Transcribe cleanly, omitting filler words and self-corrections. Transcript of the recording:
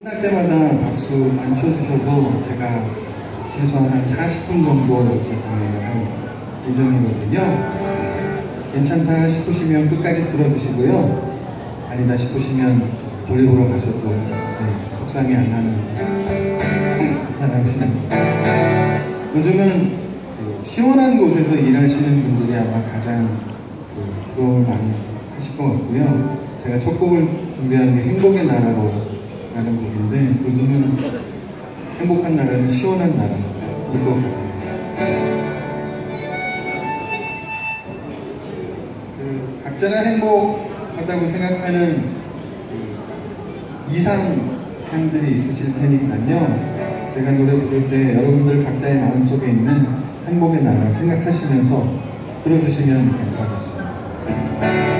끝날 때마다 박수 안 쳐주셔도 제가 최소한 한 40분 정도 여기서 공연을 할 예정이거든요. 괜찮다 싶으시면 끝까지 들어주시고요. 아니다 싶으시면 볼일 보러 가셔도 속상해 안 하는 사람입니다. 요즘은 시원한 곳에서 일하시는 분들이 아마 가장 부러움을 많이 하실 것 같고요. 제가 첫 곡을 준비하는 게 행복의 나라로 라는 곡인데, 요즘은 행복한 나라는 시원한 나라일 것 같아요. 각자가 행복하다고 생각하는 이상향들이 있으실 테니까요. 제가 노래 부를 때 여러분들 각자의 마음속에 있는 행복의 나라 생각하시면서 들어주시면 감사하겠습니다.